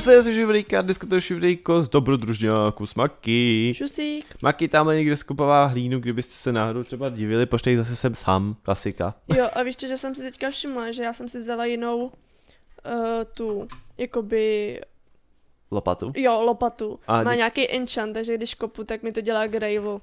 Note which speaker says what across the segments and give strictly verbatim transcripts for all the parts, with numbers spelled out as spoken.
Speaker 1: se, já jsem Živrejka, dneska to je Živrejko z dobrodružňáku s Maki.
Speaker 2: Šusík.
Speaker 1: Maki tamhle někde skopává hlínu, kdybyste se náhodou třeba divili, pošlej zase sem sám, klasika.
Speaker 2: Jo, a víš, že jsem si teďka všimla, že já jsem si vzala jinou uh, tu, jakoby...
Speaker 1: Lopatu?
Speaker 2: Jo, lopatu.
Speaker 1: A
Speaker 2: Má
Speaker 1: dě...
Speaker 2: nějaký enchant, takže když kopu, tak mi to dělá gravel.
Speaker 1: Uh,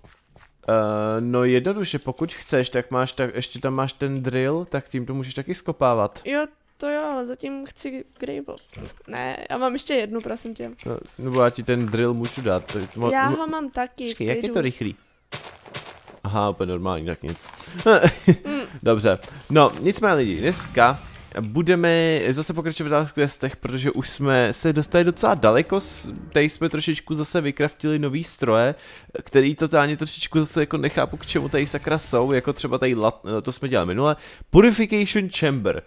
Speaker 1: no jednoduše, pokud chceš, tak máš, tak ještě tam máš ten drill, tak tím to můžeš taky skopávat.
Speaker 2: Jo, to jo, ale zatím chci gravel. Ne, já mám ještě jednu, prosím tě.
Speaker 1: No, nebo já ti ten drill můžu dát. To, to,
Speaker 2: já ho mám taky.
Speaker 1: Počkej, jak je to rychlý? Aha, úplně normální, tak nic.
Speaker 2: mm.
Speaker 1: Dobře, no nicméně lidi, dneska budeme zase pokračovat dál v questech, protože už jsme se dostali docela daleko, tady jsme trošičku zase vykraftili nový stroje, který totálně trošičku zase jako nechápu, k čemu tady sakra jsou, jako třeba tady, to jsme dělali minule, Purification Chamber.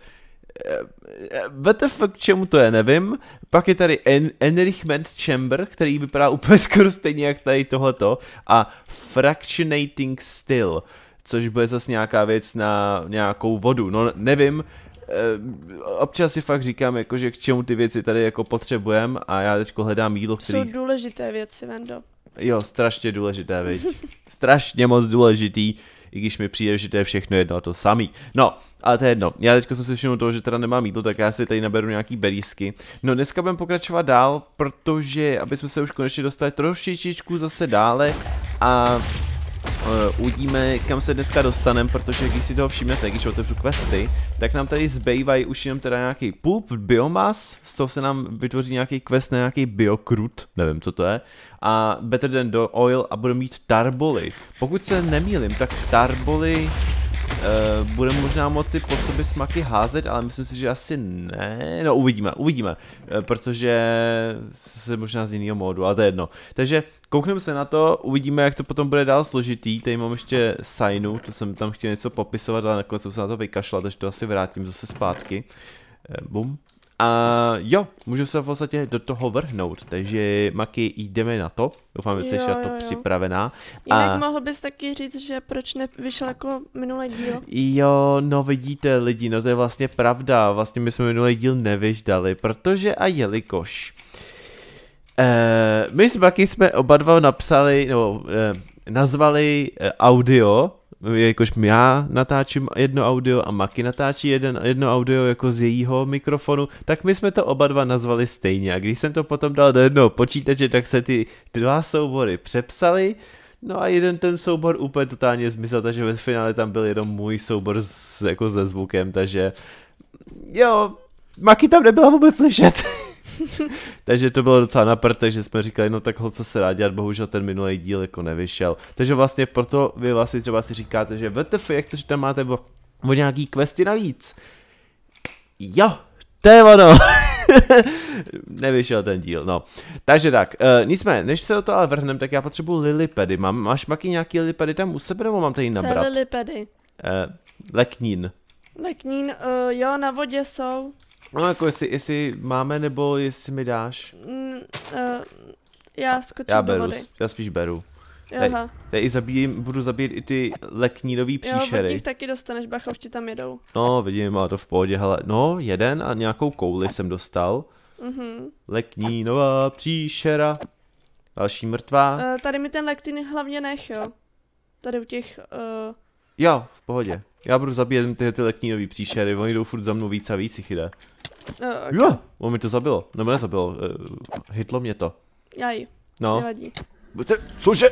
Speaker 1: W T F, k čemu to je, nevím. Pak je tady en Enrichment Chamber, který vypadá úplně skoro stejně jak tady tohleto. A Fractionating Still, což bude zase nějaká věc na nějakou vodu. No nevím, občas si fakt říkám, jako, že k čemu ty věci tady jako potřebujeme a já teďko hledám jídlo, který...
Speaker 2: Jsou důležité věci, Vendo.
Speaker 1: Jo, strašně důležité, viď. Strašně moc důležitý, i když mi přijde, že to je všechno jedno a to samý. No, ale to je jedno. Já teďka jsem si všiml toho, že teda nemám jídlo, tak já si tady naberu nějaký berísky. No, dneska budeme pokračovat dál, protože, aby jsme se už konečně dostali trošičičku zase dále a Uh, uvidíme, kam se dneska dostaneme, protože když si toho všimnete, když otevřu questy, tak nám tady zbývají už jenom teda nějaký pulp biomass, z toho se nám vytvoří nějaký quest na nějaký biokrut, nevím co to je, a better than do oil a budeme mít tarboly. Pokud se nemýlím, tak tarboly uh, budeme možná moci po sobě s Maki házet, ale myslím si, že asi ne, no uvidíme, uvidíme, uh, protože se možná z jiného módu, ale to je jedno. Takže koukneme se na to, uvidíme, jak to potom bude dál složitý. Tady mám ještě signu, to jsem tam chtěl něco popisovat, ale nakonec jsem se na to vykašlal, takže to asi vrátím zase zpátky. Bum. A jo, můžeme se v podstatě do toho vrhnout, takže Maki, jdeme na to. Doufám, že jsi na to jo. připravená.
Speaker 2: Jinak a... mohl bys taky říct, že proč nevyšel jako minulý díl?
Speaker 1: Jo, no vidíte lidi, no to je vlastně pravda, vlastně my jsme minulý díl nevyždali, protože a jelikož Uh, my s Maki jsme oba dva napsali, nebo uh, nazvali uh, audio, jakož já natáčím jedno audio a Maki natáčí jeden, jedno audio jako z jejího mikrofonu, tak my jsme to oba dva nazvali stejně a když jsem to potom dal do jednoho počítače, tak se ty, ty dva soubory přepsaly, no a jeden ten soubor úplně totálně zmizel, takže ve finále tam byl jenom můj soubor s, jako se zvukem, takže jo, Maki tam nebyla vůbec slyšet. Takže to bylo docela na prd, takže jsme říkali, no tak ho, co se dá dělat, bohužel ten minulý díl jako nevyšel. Takže vlastně proto vy vlastně třeba si říkáte, že W T F, jak to, že tam máte o, o nějaký questy navíc. Jo, to je ono. Nevyšel ten díl, no. Takže tak, uh, nicméně, než se do toho ale vrhneme, tak já potřebuji lilipedy. Mám, máš Maki nějaký lilipedy tam u sebe, nebo mám tady nabrat?
Speaker 2: Co lilipedy?
Speaker 1: Uh, leknín.
Speaker 2: Leknín, uh, jo, na vodě jsou.
Speaker 1: No jako jestli, jestli máme, nebo jestli mi dáš?
Speaker 2: Mm, uh, já skočím
Speaker 1: já
Speaker 2: beru,
Speaker 1: do
Speaker 2: vody.
Speaker 1: Já spíš beru.
Speaker 2: Aha.
Speaker 1: Tady zabijím, budu zabíjet i ty leknínový příšery.
Speaker 2: Jo, od nich taky dostaneš, bacha, už ti tam jedou.
Speaker 1: No, vidím, ale to v pohodě, hele. No, jeden a nějakou kouli jsem dostal.
Speaker 2: Mhm.
Speaker 1: Leknínová příšera. Další mrtvá.
Speaker 2: Uh, tady mi ten lektín hlavně nech, jo. Tady u těch... Uh...
Speaker 1: Jo, v pohodě. Já budu zabíjet ty, ty leknínový příšery, oni jdou furt za mnou víc a víc jich jde.
Speaker 2: Uh, okay.
Speaker 1: Jo, on mi to zabilo, nebo nezabilo, uh, hitlo mě to.
Speaker 2: Jaj,
Speaker 1: no.
Speaker 2: nevadí.
Speaker 1: Cože?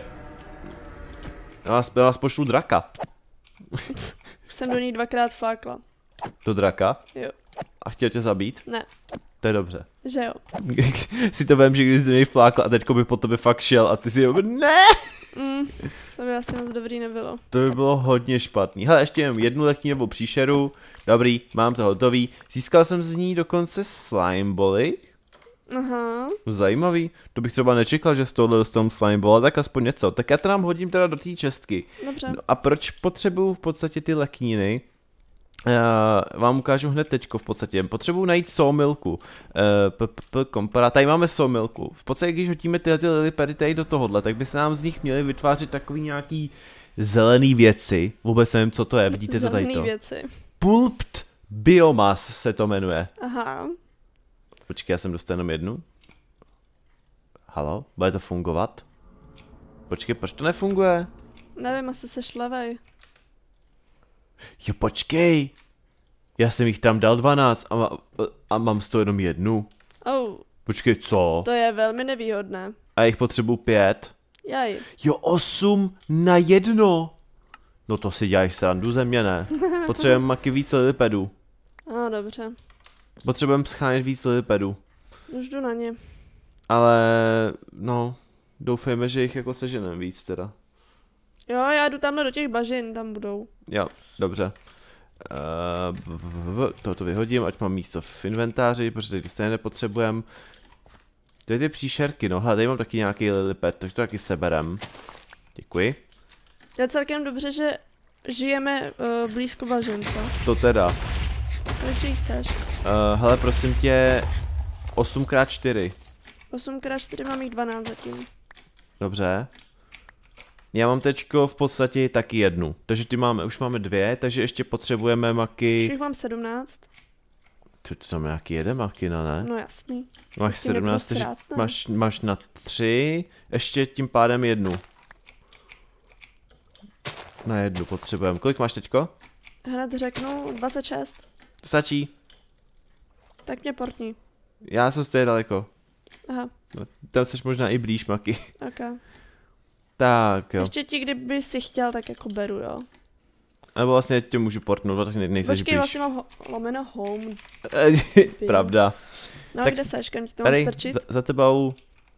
Speaker 1: Já vás, já vás pošlu draka.
Speaker 2: Už jsem do ní dvakrát flákla.
Speaker 1: Do draka?
Speaker 2: Jo.
Speaker 1: A chtěl tě zabít?
Speaker 2: Ne.
Speaker 1: To je dobře.
Speaker 2: Že jo.
Speaker 1: Si to vem, že když jsi do něj flákla a teďko by po tobě fakt šel a ty si jo, ne!
Speaker 2: Mm, to by asi moc dobrý nebylo.
Speaker 1: To by bylo hodně špatný. Hele, ještě jenom jednu leknínovou příšeru. Dobrý, mám to hotový. Získal jsem z ní dokonce slime bally.
Speaker 2: Aha.
Speaker 1: Zajímavý. To bych třeba nečekal, že z tohohle dostanu slime ball, tak aspoň něco. Tak já to nám hodím teda do té čestky.
Speaker 2: Dobře.
Speaker 1: No a proč potřebuju v podstatě ty lekníny? Já vám ukážu hned teďko v podstatě. Potřebuju najít sawmilku. Kompara. Tady máme sawmilku. V podstatě, když hodíme tyhle ty lilipedy tady do tohohle, tak by se nám z nich měly vytvářet takový nějaký zelený věci. Vůbec nevím, co to je. Vidíte to tady to?
Speaker 2: Zelený věci.
Speaker 1: Pulped biomass se to jmenuje.
Speaker 2: Aha.
Speaker 1: Počkej, já jsem dostal jenom jednu. Halo? Bude to fungovat? Počkej, proč to nefunguje?
Speaker 2: Nevím, asi seš levej.
Speaker 1: Jo, počkej. Já jsem jich tam dal dvanáct a, ma, a mám z toho jenom jednu.
Speaker 2: Oh,
Speaker 1: Počkej, co?
Speaker 2: to je velmi nevýhodné.
Speaker 1: A jich potřebuji pět.
Speaker 2: Jaj.
Speaker 1: Jo, osm na jedno. No to si děláš srandu ze mě, ne? Potřebujeme maky víc lilipedů.
Speaker 2: No, dobře.
Speaker 1: Potřebujeme schánět víc lilipedů.
Speaker 2: Už jdu na ně.
Speaker 1: Ale, no, doufejme, že jich jako seženem víc teda.
Speaker 2: Jo, já jdu tamhle do těch bažin, tam budou.
Speaker 1: Jo, dobře. Uh, toto vyhodím, ať mám místo v inventáři, protože tady to stejně nepotřebujeme. Tady ty příšerky, no, hele, tady mám taky nějaký liliped, takže to taky seberem. Děkuji.
Speaker 2: Je celkem dobře, že žijeme uh, blízko bažin, co?
Speaker 1: To teda.
Speaker 2: Kolik jich chceš?
Speaker 1: Uh, hele, prosím tě, osm krát čtyři.
Speaker 2: osm krát čtyři, mám jich dvanáct zatím.
Speaker 1: Dobře. Já mám teďko v podstatě taky jednu, takže ty máme, už máme dvě, takže ještě potřebujeme maky.
Speaker 2: Už jich mám sedmnáct.
Speaker 1: Ty to tam nějaký jeden makina, ne?
Speaker 2: No jasný.
Speaker 1: Máš
Speaker 2: S tím
Speaker 1: sedmnáct, takže
Speaker 2: nebudu srát, ne?
Speaker 1: máš, máš na tři, ještě tím pádem jednu. Na jednu potřebujeme. Kolik máš teďko?
Speaker 2: Hned řeknu dvacet šest.
Speaker 1: To stačí.
Speaker 2: Tak mě portni.
Speaker 1: Já jsem stejně daleko.
Speaker 2: Aha,
Speaker 1: No, tam jsi možná i blíž, maky.
Speaker 2: ok.
Speaker 1: Tak jo.
Speaker 2: Ještě ti, kdyby si chtěl, tak jako beru, jo.
Speaker 1: Nebo vlastně tě můžu portnout, tak ne- nejseš
Speaker 2: Počkej,
Speaker 1: blíž.
Speaker 2: vlastně mám ho lomeno home.
Speaker 1: Pravda.
Speaker 2: No,
Speaker 1: Tak
Speaker 2: kde seš, kam ti to mám
Speaker 1: Tady,
Speaker 2: strčit?
Speaker 1: za, za tebou.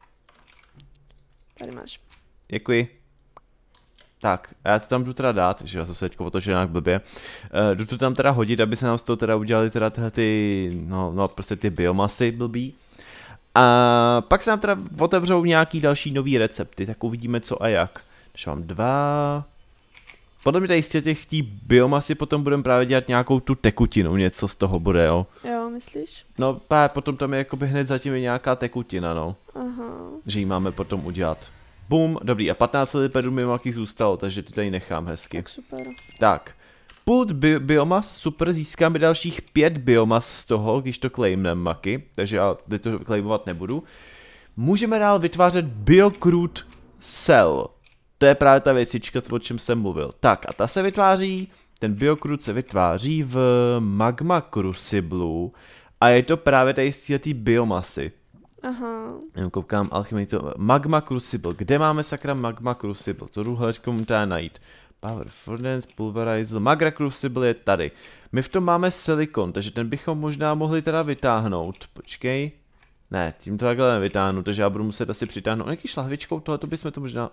Speaker 2: Tady máš.
Speaker 1: Děkuji. Tak, a já to tam jdu teda dát, že já jsem se teďko otočil nějak blbě. Uh, jdu to tam teda hodit, aby se nám z toho teda udělali teda tyhle ty, no, no prostě ty biomasy blbý. A pak se nám teda otevřou nějaký další nový recepty, tak uvidíme co a jak. Když mám dva... Podle mě tady z těch tý biomasy potom budeme právě dělat nějakou tu tekutinu, něco z toho bude, jo.
Speaker 2: Jo, myslíš?
Speaker 1: No právě potom tam je jakoby hned zatím je nějaká tekutina, no.
Speaker 2: Aha.
Speaker 1: Že ji máme potom udělat. Bum, dobrý, a patnáct lilipedů mi maky zůstalo, takže ty tady nechám hezky.
Speaker 2: Tak super.
Speaker 1: Tak, pult bi biomas, super, získáme dalších pět biomas z toho, když to claimnem maky, takže já teď to claimovat nebudu. Můžeme dál vytvářet biocrude cell. To je právě ta věcička, o čem jsem mluvil. Tak, a ta se vytváří, ten biocrude se vytváří v magma cruciblu a je to právě tady z té biomasy.
Speaker 2: Aha.
Speaker 1: Já koukám, alchymii to... Magma Crucible. Kde máme sakra Magma Crucible? To jdu hleďko mu tady najít. Power Furnace, Pulverizer. Magma Crucible je tady. My v tom máme silikon, takže ten bychom možná mohli teda vytáhnout. Počkej. Ne, tím to takhle nevytáhnu, takže já budu muset asi přitáhnout nějaký šlahvičkou, tohleto bychom to možná...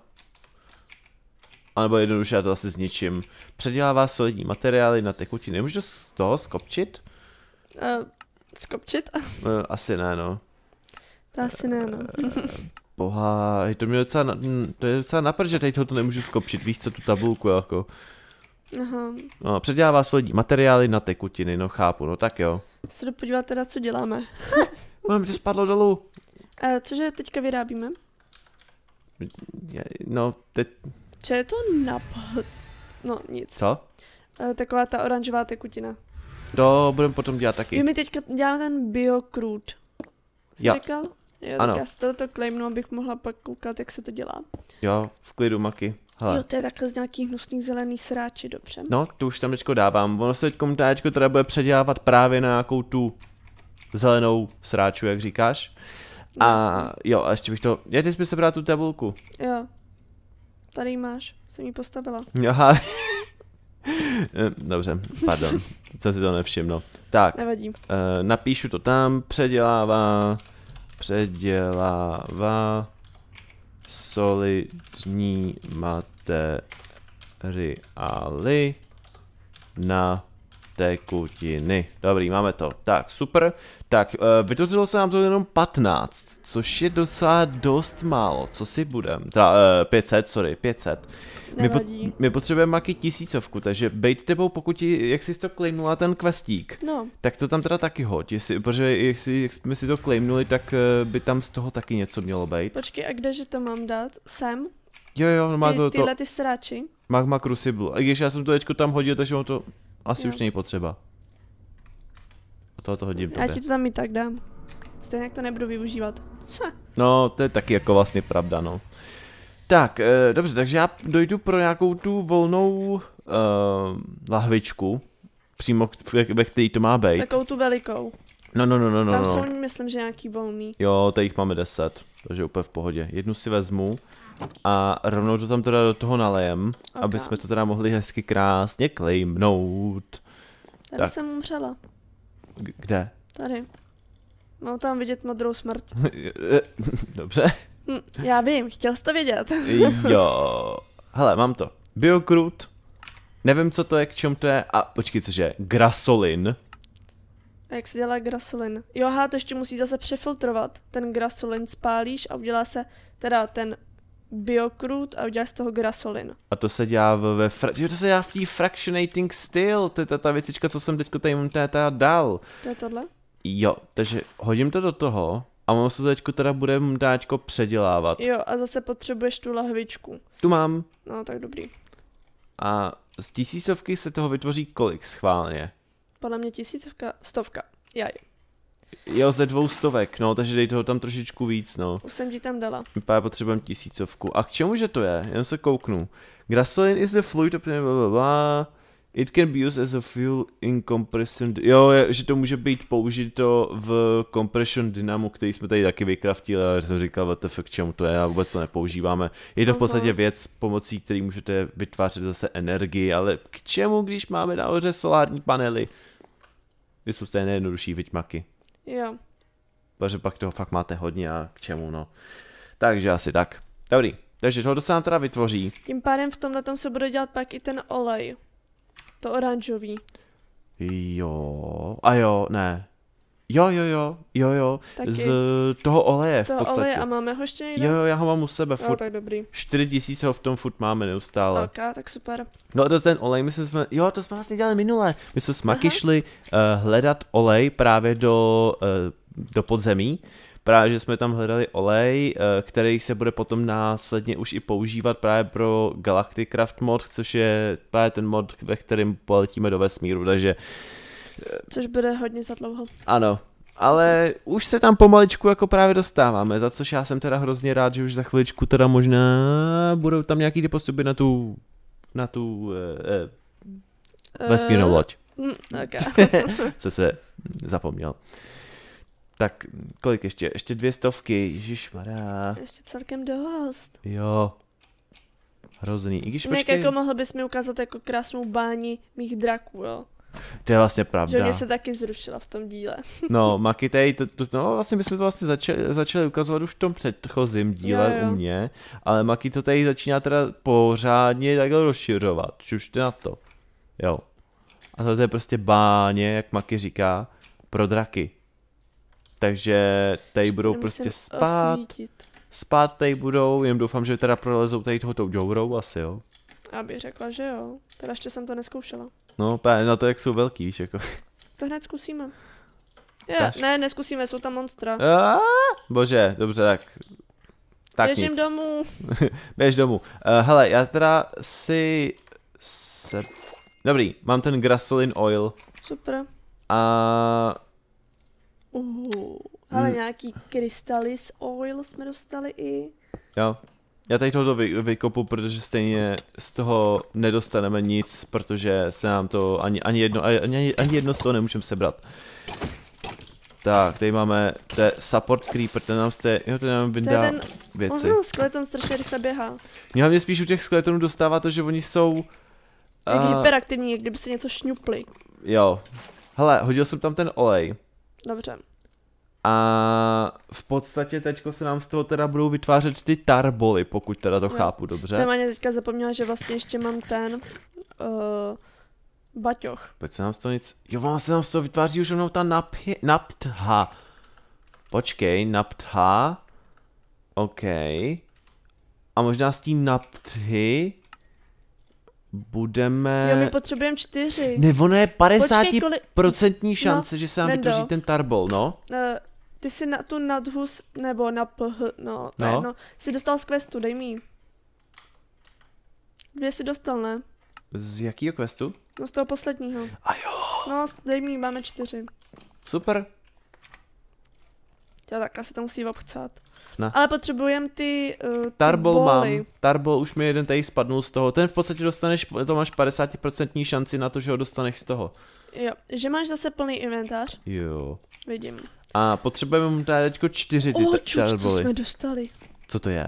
Speaker 1: A nebo jednoduše já to asi zničím. Předělává solidní materiály na tekutiny. Můžu to z toho skopčit?
Speaker 2: Uh, skopčit?
Speaker 1: Uh, asi ne, no.
Speaker 2: To asi ne, no.
Speaker 1: Boha, to mě docela, na, to je docela napřed, že tady tohoto nemůžu skopčit, víš co, tu tabulku jako.
Speaker 2: Aha.
Speaker 1: No, předělává solidní materiály na tekutiny, no chápu, no tak jo.
Speaker 2: Se jdu podívat teda, co děláme.
Speaker 1: Ono mi to spadlo dolů.
Speaker 2: Uh, cože teďka vyrábíme?
Speaker 1: Je, no, teď,
Speaker 2: Co je to nap... No, nic.
Speaker 1: co?
Speaker 2: Uh, taková ta oranžová tekutina.
Speaker 1: To budeme potom dělat
Speaker 2: Jo,
Speaker 1: taky.
Speaker 2: my teďka děláme ten biocrude. Jsi
Speaker 1: Jo.
Speaker 2: říkal? Jo,
Speaker 1: Ano.
Speaker 2: tak já si tohoto claimnu, abych mohla pak koukat, jak se to dělá.
Speaker 1: Jo, v klidu, maky. Hele.
Speaker 2: Jo, to je takhle z nějakých hnusných zelených sráči, dobře.
Speaker 1: No, to už tam teďko dávám. Ono se teďko teďko teda bude předělávat právě na nějakou tu zelenou sráču, jak říkáš. A jo, a ještě bych to... Já ty jsi mi sebral tu tabulku.
Speaker 2: Jo. Tady ji máš, jsem ji postavila.
Speaker 1: Aha. Dobře, pardon, jsem si to nevšiml. Tak,
Speaker 2: Nevadí.
Speaker 1: uh, napíšu to tam, předělává, předělává solidní materiály na tekutiny. Dobrý, máme to. Tak, super. Tak, uh, vytvořilo se nám to jenom patnáct, což je docela dost málo. Co si budem? Teda, uh, pět set, sorry, pět set. My, po,
Speaker 2: Nevadí.
Speaker 1: my potřebujeme maky tisícovku, takže bejt tebou, pokud ti, jak jsi to claimnula ten questík,
Speaker 2: No,
Speaker 1: tak to tam teda taky hoď, jestli, protože jestli, jak jsme si to claimnuli, tak uh, by tam z toho taky něco mělo být.
Speaker 2: počkej, a kdeže to mám dát? Sem?
Speaker 1: Jo, jo, má
Speaker 2: Ty,
Speaker 1: to, to
Speaker 2: tyhle ty sráči?
Speaker 1: Magma Crucible, a když já jsem to teďko tam hodil, takže ono to asi
Speaker 2: Jo.
Speaker 1: už není potřeba. A toho to hodím
Speaker 2: Já
Speaker 1: tobě.
Speaker 2: ti to tam i tak dám. Stejně jak to nebudu využívat.
Speaker 1: No, to je taky jako vlastně pravda, no. Tak, e, dobře, takže já dojdu pro nějakou tu volnou e, lahvičku, přímo ve, ve který to má být.
Speaker 2: Takovou tu velikou.
Speaker 1: No, no, no, no, no.
Speaker 2: Tam
Speaker 1: no.
Speaker 2: jsou, myslím, že nějaký volný.
Speaker 1: Jo, tady jich máme deset, takže úplně v pohodě. Jednu si vezmu a rovnou to tam teda do toho nalejem, okay. Aby jsme to teda mohli hezky krásně claimnout.
Speaker 2: Tady tak. Jsem umřela.
Speaker 1: G- kde?
Speaker 2: Tady. Mám tam vidět modrou smrt.
Speaker 1: Dobře.
Speaker 2: Hm, já vím, chtěl jsi to vědět.
Speaker 1: Jo. Hele, mám to. Biokrut. Nevím, co to je, k čemu to je. A počkej, cože? Grasolin.
Speaker 2: A jak se dělá grasolin? Jo, aha, to ještě musí zase přefiltrovat. Ten grasolin spálíš a udělá se teda ten biokrut a uděláš z toho grasolin.
Speaker 1: A to se dělá ve... Fra... Jo, to se dělá v té fractionating steel. To je ta, ta věcička, co jsem teďko tady mu teda dal.
Speaker 2: To je tohle?
Speaker 1: Jo, takže hodím to do toho a mám se teďko teda budeme dáčko předělávat.
Speaker 2: Jo, a zase potřebuješ tu lahvičku.
Speaker 1: Tu mám.
Speaker 2: No, tak dobrý.
Speaker 1: A z tisícovky se toho vytvoří kolik schválně?
Speaker 2: Podle mě tisícovka, stovka. Jaj.
Speaker 1: Jo, ze dvou stovek, no, takže dej toho tam trošičku víc, no.
Speaker 2: Už jsem ti tam dala.
Speaker 1: Vypadá, potřebujeme tisícovku. A k čemu že to je? Jen se kouknu. Grasolin is the fluid of blablabla. It can be used as a fuel in compression... Jo, je, že to může být použito v compression dynamu, který jsme tady taky vykraftili, ale jsem říkal, what the fuck, k čemu to je a vůbec to nepoužíváme. Je to v podstatě věc, pomocí který můžete vytvářet zase energii, ale k čemu, když máme nahoře solární panely? Vy jsou stejně nejjednodušší vyťmaky.
Speaker 2: Jo.
Speaker 1: Protože pak toho fakt máte hodně a k čemu, no. Takže asi tak. Dobrý, takže toho se nám teda vytvoří.
Speaker 2: Tím pádem v tomhletom se bude dělat pak i ten olej. To oranžový.
Speaker 1: Jo, a jo, ne. Jo, jo, jo, jo, jo,
Speaker 2: taky.
Speaker 1: Z toho oleje
Speaker 2: Z toho
Speaker 1: v podstatě.
Speaker 2: oleje a máme ho ještě někde?
Speaker 1: Jo, jo, já ho mám u sebe
Speaker 2: furt.
Speaker 1: furt.
Speaker 2: Jo, tak dobrý.
Speaker 1: čtyři tisíce ho v tom furt máme neustále.
Speaker 2: Ok, tak super.
Speaker 1: No a to ten olej, my jsme, jo, to jsme vlastně dělali minule. My jsme s Maki šli uh, hledat olej právě do, uh, do podzemí. Právě, že jsme tam hledali olej, uh, který se bude potom následně už i používat právě pro Galacticraft mod, což je právě ten mod, ve kterém poletíme do vesmíru, takže...
Speaker 2: Uh, což bude hodně za dlouho.
Speaker 1: Ano. Ale už se tam pomaličku jako právě dostáváme, za což já jsem teda hrozně rád, že už za chviličku teda možná budou tam nějaký ty postupy na tu, na tu eh, eh, vesmírnou loď.
Speaker 2: Uh, okay.
Speaker 1: Co se zapomněl. Tak, kolik ještě? Ještě dvě stovky, ježišmarja.
Speaker 2: Ještě celkem dost.
Speaker 1: Jo. Hrozný, i když
Speaker 2: počkej. Jak jako mohl bys mi ukázat jako krásnou báni mých draků, jo?
Speaker 1: To je vlastně pravda.
Speaker 2: Že mě se taky zrušila v tom díle.
Speaker 1: No, Makitej, to, to, no vlastně my jsme to vlastně začali, začali ukazovat už v tom předchozím díle jo, jo. u mě, ale Maki to tady začíná teda pořádně takhle rozšiřovat, čužte na to. Jo. A to je prostě báně, jak Maki říká, pro draky. Takže tady budou prostě spát, osvítit. spát tady budou, jen doufám, že teda prolezou tady tohoto džourou asi, jo.
Speaker 2: Já bych řekla, že jo, teda ještě jsem to neskoušela.
Speaker 1: No, právě na to, jak jsou velký, víš, jako.
Speaker 2: To hned zkusíme. Je, ne, neskusíme, jsou tam monstra.
Speaker 1: Aaaa, bože, dobře, tak. Tak
Speaker 2: Běžím
Speaker 1: nic.
Speaker 2: domů.
Speaker 1: Běž domů. Uh, hele, já teda si... Se... Dobrý, mám ten Grasolin oil.
Speaker 2: Super.
Speaker 1: A...
Speaker 2: Uh, hele, hmm. nějaký Crystallis oil jsme dostali i.
Speaker 1: Jo. Já tady tohoto vy, vykopu, protože stejně z toho nedostaneme nic, protože se nám to ani, ani, jedno, ani, ani jedno z toho nemůžeme sebrat. Tak, tady máme, to je support creeper, ten nám jste, jo, ten nám vyndá
Speaker 2: ten,
Speaker 1: věci.
Speaker 2: Oh, skeleton strašně rychle běhá.
Speaker 1: Mě hlavně spíš u těch skeletonů dostává to, že oni jsou...
Speaker 2: Jak uh, hyperaktivní, kdyby se něco šňupli.
Speaker 1: Jo. Hele, hodil jsem tam ten olej.
Speaker 2: Dobře.
Speaker 1: A v podstatě teďko se nám z toho teda budou vytvářet ty tarboly, pokud teda to jo. chápu dobře.
Speaker 2: Jsem ani teďka zapomněla, že vlastně ještě mám ten uh, baťoch.
Speaker 1: Pojď se nám z toho nic... Jo, vám se nám z toho vytváří už rovnou ta naphy... naptha. Počkej, naptha. OK. A možná z té napthy budeme...
Speaker 2: Jo, my potřebujeme čtyři.
Speaker 1: Ne, ono je padesát procent šance, no, že se nám
Speaker 2: Vendo.
Speaker 1: vytvoří ten tarbol, no.
Speaker 2: Uh, ty si na tu nadhus, nebo na ph, no, to
Speaker 1: no.
Speaker 2: jedno, si dostal z questu, dej mi ji. Dvě si dostal, ne?
Speaker 1: Z jakýho questu?
Speaker 2: No z toho posledního.
Speaker 1: A jo.
Speaker 2: No, dej mi ji, máme čtyři.
Speaker 1: Super.
Speaker 2: Jo, takhle se to musí obchcat.
Speaker 1: Ne.
Speaker 2: Ale potřebujeme ty, uh, ty
Speaker 1: Tarbol mám,
Speaker 2: boly.
Speaker 1: Tarbol už mi jeden tady spadnul z toho, ten v podstatě dostaneš, to máš padesát procent šanci na to, že ho dostaneš z toho.
Speaker 2: Jo, že máš zase plný inventář.
Speaker 1: Jo.
Speaker 2: Vidím.
Speaker 1: A potřebujeme mu tady teďko čtyři ty
Speaker 2: O,
Speaker 1: ta-
Speaker 2: čuč, co
Speaker 1: Tarboly.
Speaker 2: jsme dostali.
Speaker 1: Co to je?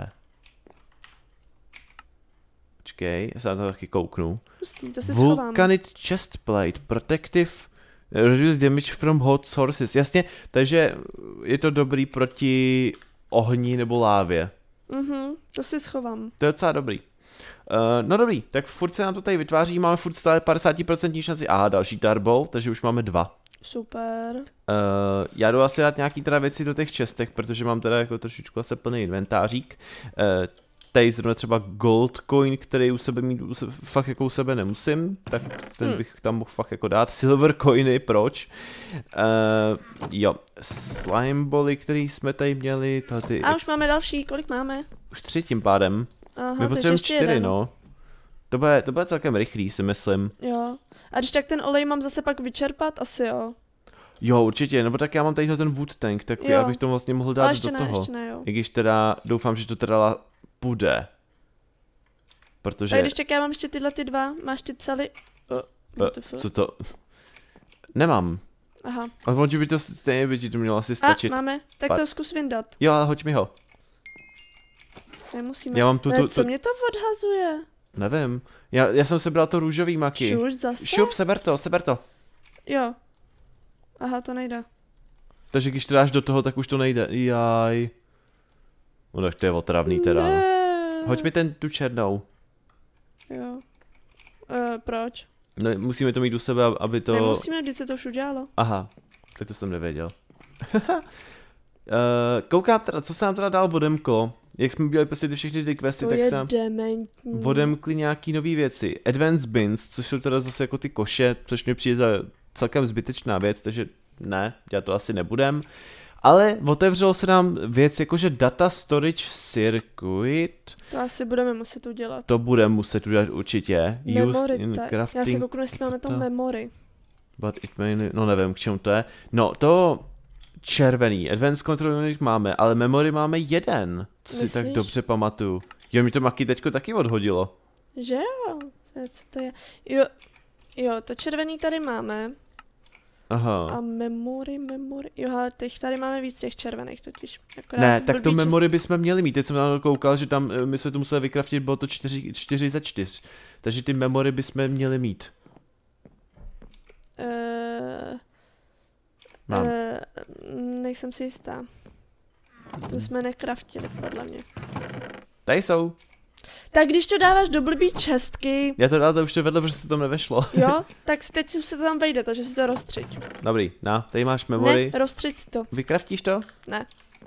Speaker 1: Počkej, já se na to taky kouknu.
Speaker 2: Pustý, to si schovám.
Speaker 1: Vulcanite chestplate, protective, reduce damage from hot sources. Jasně, takže je to dobrý proti ohni nebo lávě.
Speaker 2: Mhm, to si schovám.
Speaker 1: To je docela dobrý. Uh, no dobrý, tak furt se nám to tady vytváří, máme furt stále padesát procent šanci. Aha, další tarbol, takže už máme dva.
Speaker 2: Super.
Speaker 1: Uh, já jdu asi dát nějaký teda věci do těch čestek, protože mám teda jako trošičku asi plný inventářík. Uh, tady zrovna třeba gold coin, který u sebe mít u sebe, fakt jako u sebe nemusím, tak ten
Speaker 2: Hmm.
Speaker 1: bych tam mohl fakt jako dát. Silver coiny, proč? Uh, jo, slime bally, který jsme tady měli, tohle ty
Speaker 2: A
Speaker 1: ex-
Speaker 2: už máme další, kolik máme?
Speaker 1: už tři tím pádem.
Speaker 2: Aha,
Speaker 1: My
Speaker 2: takže
Speaker 1: potřebujeme
Speaker 2: ještě
Speaker 1: čtyři,
Speaker 2: jeden.
Speaker 1: no. To bude, to bude celkem rychlý, si myslím.
Speaker 2: Jo. A když tak ten olej mám zase pak vyčerpat, asi jo.
Speaker 1: Jo, určitě, nebo tak já mám tady ten wood tank, tak
Speaker 2: Jo.
Speaker 1: já bych to vlastně mohl
Speaker 2: Ale
Speaker 1: dát
Speaker 2: ještě
Speaker 1: do
Speaker 2: ne,
Speaker 1: toho.
Speaker 2: ještě ne, jo.
Speaker 1: I když teda doufám, že to teda bude. Protože...
Speaker 2: Tak když tak já mám ještě tyhle ty dva, máš ty celý... Oh, what the
Speaker 1: Eh,
Speaker 2: fuck?
Speaker 1: co to? Nemám.
Speaker 2: Aha.
Speaker 1: Ale on by to stejně by ti to mělo asi
Speaker 2: A,
Speaker 1: stačit.
Speaker 2: máme, tak
Speaker 1: Pat-
Speaker 2: to zkus vyndat.
Speaker 1: Jo, ale hoď mi ho.
Speaker 2: Nemusíme.
Speaker 1: Já mám tu,
Speaker 2: Ne,
Speaker 1: tu,
Speaker 2: co
Speaker 1: tu
Speaker 2: mě to odhazuje?
Speaker 1: nevím. Já, já jsem sebral to růžový maky.
Speaker 2: Šuš zase?
Speaker 1: Šup, seber to, seber to.
Speaker 2: Jo. Aha, to nejde.
Speaker 1: Takže když to dáš do toho, tak už to nejde. Jaj. No tak to je otravný teda. No.
Speaker 2: Ne.
Speaker 1: Hoď mi ten tu černou.
Speaker 2: Jo. Uh, proč?
Speaker 1: No, musíme to mít u sebe, aby to...
Speaker 2: Nemusíme, když se to už udělalo.
Speaker 1: Aha, tak to jsem nevěděl. uh, koukám teda, co se nám teda dal Vodemko. Jak jsme dělali prostě ty všechny ty questy,
Speaker 2: To
Speaker 1: tak
Speaker 2: je
Speaker 1: se nám
Speaker 2: dementní.
Speaker 1: Vodemkli nějaký nový věci. Advanced bins, což jsou teda zase jako ty koše, což mi přijde za celkem zbytečná věc, takže ne, já to asi nebudem. Ale otevřelo se nám věc jakože Data Storage Circuit.
Speaker 2: To asi budeme muset udělat.
Speaker 1: To budeme muset udělat určitě. Used
Speaker 2: Memory,
Speaker 1: in
Speaker 2: tak.
Speaker 1: crafting.
Speaker 2: Já se kouknu, jestli máme to
Speaker 1: data.
Speaker 2: memory.
Speaker 1: But it may, no nevím, k čemu to je. No, to červený, Advanced Control Unit máme, ale memory máme jeden, co si tak
Speaker 2: Myslíš?
Speaker 1: dobře pamatuju. Jo, mi to Maki teďko taky odhodilo.
Speaker 2: Že jo? To je- Co to je? Jo, jo, to červený tady máme.
Speaker 1: Aha.
Speaker 2: A memory, memory. Jo, ale teď tady máme víc těch červených totiž. Akorát
Speaker 1: Ne,
Speaker 2: v
Speaker 1: tak to
Speaker 2: blbý
Speaker 1: memory bychom měli mít. Teď jsem na to koukal, že tam eh, my jsme to museli vykraftit, bylo to čtyři, čtyři za čtyř. Takže ty memory bychom měli mít.
Speaker 2: Uh,
Speaker 1: Mám.
Speaker 2: uh, nejsem si jistá. To jsme nekraftili, podle mě.
Speaker 1: Tady jsou.
Speaker 2: Tak když to dáváš do blbý čestky,
Speaker 1: Já to dal, to už to vedlo, protože se to tam nevešlo.
Speaker 2: jo, tak si teď už se to tam vejde, takže si to rozstřiď.
Speaker 1: Dobrý, na, tady máš memory.
Speaker 2: Ne, rozstřiď si to.
Speaker 1: Vykraftíš to?
Speaker 2: Ne.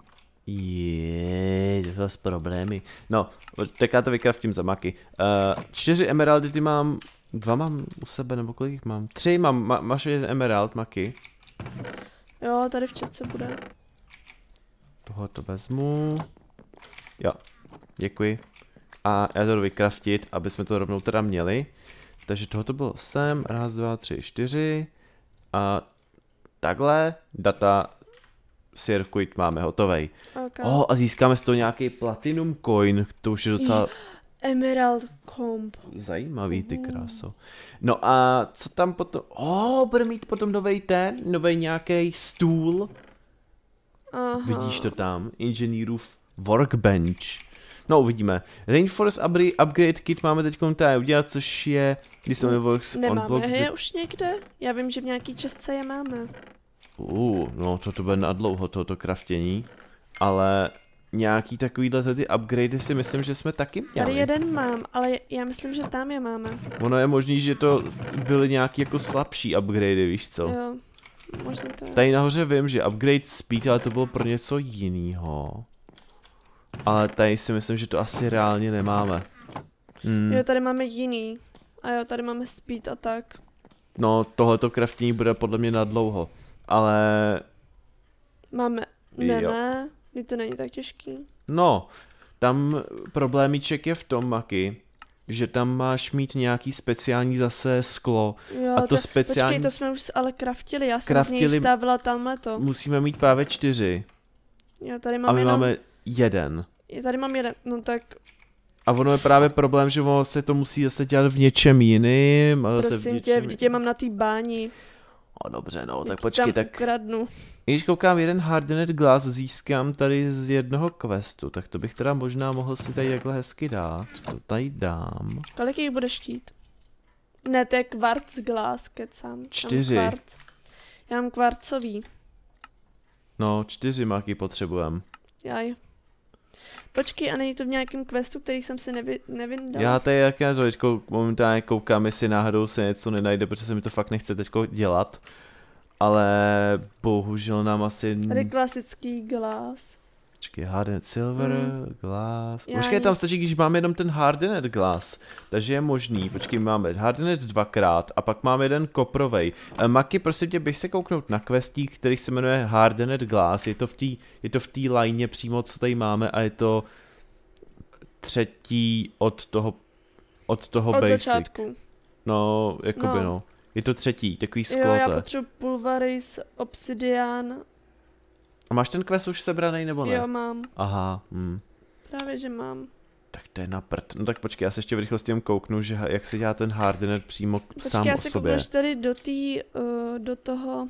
Speaker 1: Je, to jsou zase problémy. No, tak já to vykraftím za Maki. Uh, čtyři emeraldy ty mám, dva mám u sebe, nebo kolik jich mám? Tři mám, ma, máš jeden emerald, Maki.
Speaker 2: Jo, tady v četce bude.
Speaker 1: Tohle to vezmu. Jo, děkuji. A já to jdu vykraftit, aby jsme to rovnou teda měli. Takže tohle bylo sem, raz, dva, tři, čtyři. A takhle, data circuit máme hotovej.
Speaker 2: Okay.
Speaker 1: Oh, a získáme z toho nějaký platinum coin, to už je docela
Speaker 2: Emerald Comp.
Speaker 1: zajímavý, ty kráso. No a co tam potom, oh, bude mít potom novej ten, novej nějaký stůl.
Speaker 2: Aha.
Speaker 1: Vidíš to tam, inženýrův workbench. No uvidíme. Rainforest upgrade kit máme teď tady udělat, což je, když se works on
Speaker 2: Nemáme
Speaker 1: blocks.
Speaker 2: je už někde? Já vím, že v nějaký čestce je máme.
Speaker 1: Uh, no to to bude na dlouho tohoto kraftění, ale nějaký takovýhle ty upgrady si myslím, že jsme taky měli.
Speaker 2: Tady jeden mám, ale já myslím, že tam je máme.
Speaker 1: Ono je možný, že to byly nějaký jako slabší upgrady, víš co?
Speaker 2: Jo, možná to je.
Speaker 1: Tady nahoře vím, že upgrade speed, ale to bylo pro něco jinýho. Ale tady si myslím, že to asi reálně nemáme. Hmm.
Speaker 2: Jo, tady máme jiný. A jo, tady máme speed a tak.
Speaker 1: No, tohleto craftění bude podle mě na dlouho. Ale,
Speaker 2: Máme, ne,
Speaker 1: Jo.
Speaker 2: ne, kdy to není tak těžký.
Speaker 1: no, tam problémíček je v tom, Maki, že tam máš mít nějaký speciální zase sklo.
Speaker 2: Jo,
Speaker 1: A to speciální-
Speaker 2: Počkej, to jsme už ale kraftili, já jsem z
Speaker 1: Kraftili-
Speaker 2: něj stavila tamhleto.
Speaker 1: Musíme mít právě čtyři.
Speaker 2: Jo, tady
Speaker 1: A
Speaker 2: mám
Speaker 1: my
Speaker 2: jenom...
Speaker 1: máme jeden.
Speaker 2: Je, tady mám jeden, no tak
Speaker 1: A ono je právě problém, že ono se to musí zase dělat v něčem jiným. A zase
Speaker 2: prosím
Speaker 1: v
Speaker 2: tě,
Speaker 1: něčem...
Speaker 2: vždyť je mám na té báni.
Speaker 1: O, dobře, no, tak
Speaker 2: Jak
Speaker 1: počkej,
Speaker 2: tam
Speaker 1: tak...
Speaker 2: ukradnu.
Speaker 1: Když koukám, jeden hardened glass získám tady z jednoho questu, tak to bych teda možná mohl si tady takhle hezky dát. To tady dám.
Speaker 2: Kolik jich budeš chtít? Ne, to je kvarc glass, kecám.
Speaker 1: Čtyři.
Speaker 2: Já mám kvarc. Já mám kvarcový.
Speaker 1: No, čtyři máky potřebujem.
Speaker 2: Jaj. Počkej, a není to v nějakém questu, který jsem si nevy, nevydal?
Speaker 1: Já tady jak já to teď momentálně koukám, jestli náhodou se něco nenajde, protože se mi to fakt nechce teďko dělat. Ale bohužel nám asi...
Speaker 2: Tady klasický glass.
Speaker 1: Počkej, hardened silver,
Speaker 2: Mm.
Speaker 1: glass.
Speaker 2: Já
Speaker 1: Počkej,
Speaker 2: ani-
Speaker 1: tam stačí, když máme jenom ten hardened glass. Takže je možný. Počkej, máme hardened dvakrát a pak máme jeden koprovej. E, Maki, prosím tě, bych se kouknout na questík, který se jmenuje hardened glass. Je to v té je to v té lajně přímo, co tady máme a je to třetí od toho od toho
Speaker 2: Od
Speaker 1: basic.
Speaker 2: začátku.
Speaker 1: No, jakoby no.
Speaker 2: No.
Speaker 1: Je to třetí, takový
Speaker 2: Jo,
Speaker 1: sklo
Speaker 2: já
Speaker 1: to je.
Speaker 2: potřebuji pulverize, obsidian.
Speaker 1: A máš ten quest už sebraný nebo ne?
Speaker 2: Jo, mám.
Speaker 1: Aha, hm.
Speaker 2: Právě, že mám.
Speaker 1: Tak to je na prd. No tak počkej, já se ještě v rychlosti jen kouknu, že ha- jak se dělá ten hardened přímo k-
Speaker 2: Počkej,
Speaker 1: sám
Speaker 2: já
Speaker 1: o
Speaker 2: se
Speaker 1: sobě.
Speaker 2: kouknu až tady do tý, uh, do toho...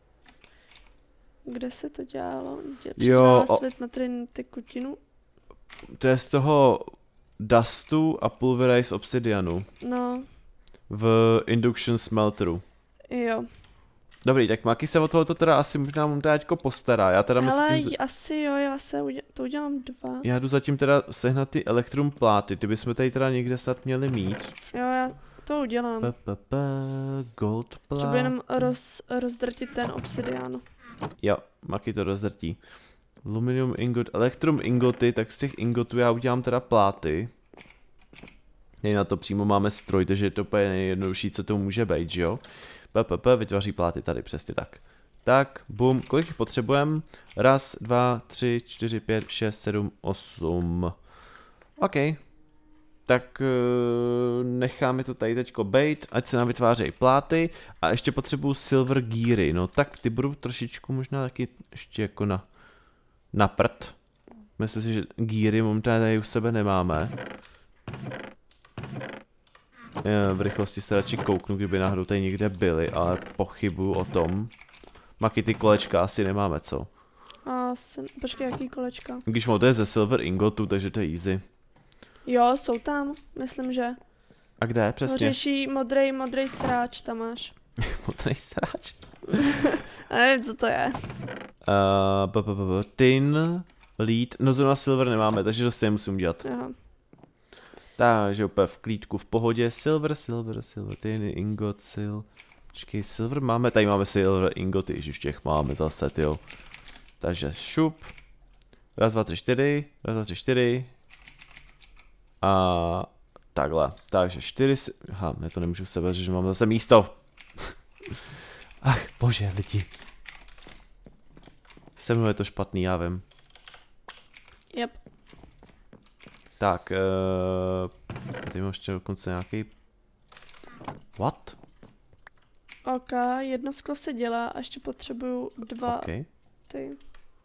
Speaker 2: Kde se to dělalo? Dě-
Speaker 1: Jo,
Speaker 2: přidala
Speaker 1: o-
Speaker 2: svět na trin- tekutinu.
Speaker 1: To je z toho dustu a pulverize obsidianu
Speaker 2: No,
Speaker 1: v induction smelteru.
Speaker 2: jo.
Speaker 1: Dobrý, tak Maki se o tohoto teda asi možná mu teďko postará. Já teda
Speaker 2: Hele,
Speaker 1: myslím,
Speaker 2: asi jo, já se uděl- to udělám dva.
Speaker 1: já jdu zatím teda sehnat ty elektrum pláty, ty bychom tady teda někde snad měli mít.
Speaker 2: Jo, já to udělám.
Speaker 1: P, p, p, gold
Speaker 2: Třeba
Speaker 1: plát.
Speaker 2: jenom roz, rozdrtit ten obsidian.
Speaker 1: Jo, Maki to rozdrtí. Aluminium ingot, elektrum ingoty, tak z těch ingotů já udělám teda pláty. Nej na to přímo máme stroj, takže je to úplně nejjednodušší, co to může být, že jo? P, p, p, vytváří pláty tady, přesně tak. Tak, bum, kolik jich potřebujeme? Raz, dva, tři, čtyři, pět, šest, sedm, osm. OK. Tak uh, necháme to tady teďko bejt, ať se nám vytvářejí pláty a ještě potřebuju silver geary, no tak ty budou trošičku možná taky ještě jako na, na prd. Myslím si, že geary momentálně tady u sebe nemáme. Já v rychlosti se radši kouknu, kdyby náhodou tady někde byly, ale pochybuju o tom. Maki, ty kolečka asi nemáme, co?
Speaker 2: A jsem, počkej, jaký kolečka?
Speaker 1: Když mám to je ze silver ingotu, takže to je easy.
Speaker 2: Jo, jsou tam, myslím, že.
Speaker 1: A kde přesně?
Speaker 2: Hořejší modrej, modrej sráč tam máš.
Speaker 1: Modrý sráč.
Speaker 2: A nevím, co to je.
Speaker 1: Uh, b, b, b, b, tin, lead, no zrovna silver nemáme, takže to stejně musím udělat.
Speaker 2: Aha.
Speaker 1: Takže úplně v klídku, v pohodě, silver, silver, silver, tin, ingot, sil. Počkej, silver máme, tady máme silver ingoty, ježiš, těch máme zase, jo. Takže šup. Raz, dva, tři, čtyři, raz, dva, tři, čtyři. A takhle, takže čtyři, si... aha, já to nemůžu sebe, že mám zase místo. Ach, bože, lidi. Se mnou je to špatný, já vím.
Speaker 2: Yep.
Speaker 1: Tak, uh, tady mám ještě dokonce nějaký... What?
Speaker 2: OK, jedno sklo se dělá a ještě potřebuju dva
Speaker 1: Okay.
Speaker 2: ty.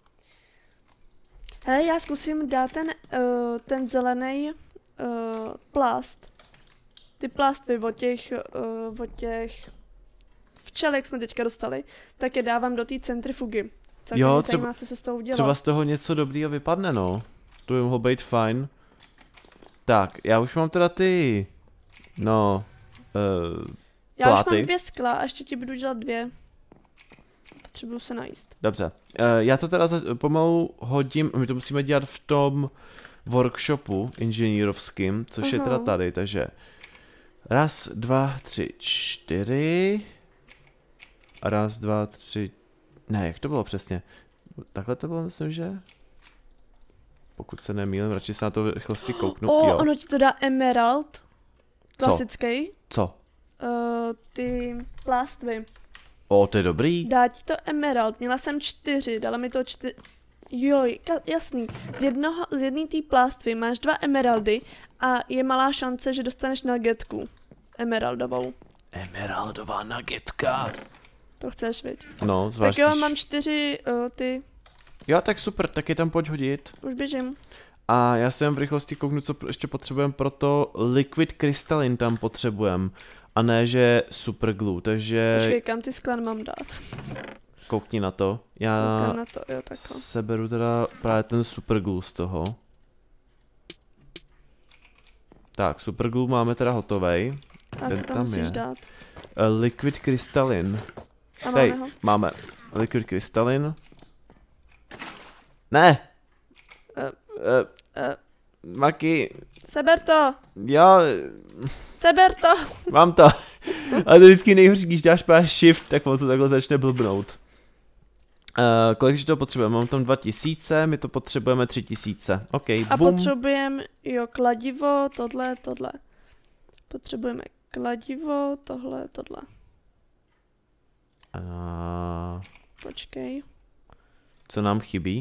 Speaker 2: Hele, já zkusím dát ten, uh, ten zelený uh, plast. Ty plastvy od těch, uh, od těch včel, jak jsme teďka dostali, tak je dávám do té centrifugy. Tak
Speaker 1: Jo,
Speaker 2: mě
Speaker 1: třeba-
Speaker 2: zajímá, co se s tou udělá.
Speaker 1: Třeba z toho něco dobrýho vypadne, no. To by mohlo být fajn. Tak, já už mám teda ty... No... Uh,
Speaker 2: Já už
Speaker 1: pláty.
Speaker 2: mám dvě skla a ještě ti budu dělat dvě. Potřebuju se najíst.
Speaker 1: dobře. Uh, já to teda za, pomalu hodím, my to musíme dělat v tom workshopu inženýrovským, což uh-huh. je teda
Speaker 2: Aha.
Speaker 1: tady, takže... Raz, dva, tři, čtyři... A raz, dva, tři... Ne, jak to bylo přesně? Takhle to bylo, myslím, že... Pokud se nemýlím, radši se na to v rychlosti kouknu.
Speaker 2: O,
Speaker 1: Jo.
Speaker 2: ono ti to dá emerald.
Speaker 1: Co?
Speaker 2: Klasický.
Speaker 1: Co?
Speaker 2: Uh, ty plastvy.
Speaker 1: O, to je dobrý.
Speaker 2: Dá ti to emerald. Měla jsem čtyři, dala mi to čtyři. Jo, ka- jasný. Z jednoho, z jedné té plastvy máš dva emeraldy a je malá šance, že dostaneš nuggetku. Emeraldovou.
Speaker 1: Emeraldová nagetka.
Speaker 2: To chceš, viď?
Speaker 1: No,
Speaker 2: Tak
Speaker 1: zvlášť
Speaker 2: jo,
Speaker 1: když-
Speaker 2: mám čtyři uh, ty
Speaker 1: Jo, tak super, tak je tam pojď hodit.
Speaker 2: Už běžím.
Speaker 1: A já jsem v rychlosti kouknu, co ještě potřebujeme, proto liquid crystalline tam potřebujeme. A ne, že super glue, takže...
Speaker 2: Počkej, kam ty skla mám dát?
Speaker 1: Koukni na to. Já
Speaker 2: Koukám na to, jo, takhle.
Speaker 1: seberu teda právě ten super glue z toho. Tak, super glue máme teda hotovej.
Speaker 2: A
Speaker 1: ten
Speaker 2: co tam
Speaker 1: tam
Speaker 2: musíš
Speaker 1: je.
Speaker 2: dát?
Speaker 1: Uh, liquid crystalline.
Speaker 2: A
Speaker 1: Tady,
Speaker 2: máme ho?
Speaker 1: máme liquid crystalline. Ne!
Speaker 2: Uh,
Speaker 1: Uh,
Speaker 2: uh,
Speaker 1: Maki,
Speaker 2: seber to!
Speaker 1: já
Speaker 2: Seber to!
Speaker 1: mám to. Ale to vždycky nejhorší, když dáš právě shift, tak on to takhle začne blbnout. Uh, kolik to potřebujeme? Mám tam dva tisíce, my to potřebujeme tři tisíce. OK,
Speaker 2: A
Speaker 1: bum.
Speaker 2: potřebujeme, jo, kladivo, tohle, tohle. Potřebujeme kladivo, tohle, tohle.
Speaker 1: Uh,
Speaker 2: Počkej.
Speaker 1: co nám chybí?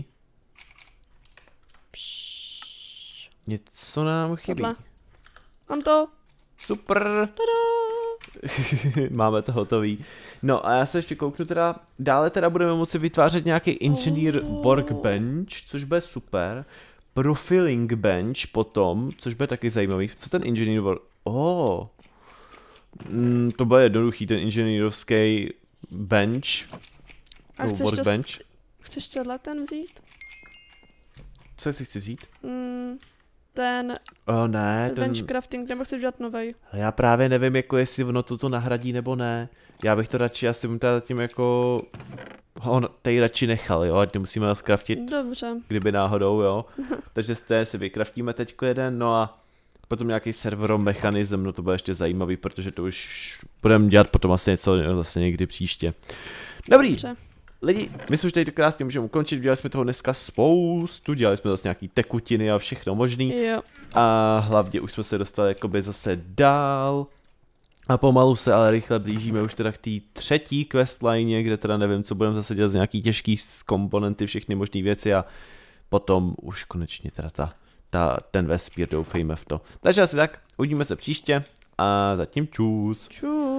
Speaker 2: Pš,
Speaker 1: Něco nám chybí.
Speaker 2: tohle. Mám to.
Speaker 1: Super.
Speaker 2: Tada!
Speaker 1: Máme to hotový. No a já se ještě kouknu teda, dále teda budeme moci vytvářet nějaký engineer
Speaker 2: Oh.
Speaker 1: workbench, což bude super. Profiling bench potom, což bude taky zajímavý. Co ten engineer work... Oh. Mm, to bude jednoduchý, ten inženýrovský bench.
Speaker 2: A
Speaker 1: No,
Speaker 2: chceš, to,
Speaker 1: workbench.
Speaker 2: chceš tohle ten vzít?
Speaker 1: Co si chci vzít?
Speaker 2: Mm, ten
Speaker 1: Oh, ne, ten...
Speaker 2: bench crafting, nebo chceš udělat novej?
Speaker 1: Já právě nevím, jako jestli ono toto nahradí nebo ne. Já bych to radši, asi mu teda tím jako... On tady radši nechal, jo, ať nemusíme nás craftit,
Speaker 2: Dobře.
Speaker 1: kdyby náhodou, jo. Takže z té si vykraftíme teďko jeden, no a potom nějaký serveromechanism, no to bude ještě zajímavý, protože to už budeme dělat potom asi něco zase někdy příště. Dobrý,
Speaker 2: Dobře.
Speaker 1: lidi, my jsme už tady to krásně můžeme ukončit, dělali jsme toho dneska spoustu, dělali jsme zase nějaký tekutiny a všechno možný.
Speaker 2: Jo.
Speaker 1: A hlavně už jsme se dostali jakoby zase dál. A pomalu se ale rychle blížíme už teda k té třetí questline, kde teda nevím, co budeme zase dělat z nějaký těžký komponenty, všechny možné věci a potom už konečně teda ta, ta, ten vesmír, doufejme v to. Takže asi tak, uvidíme se příště a zatím čus.
Speaker 2: Čus.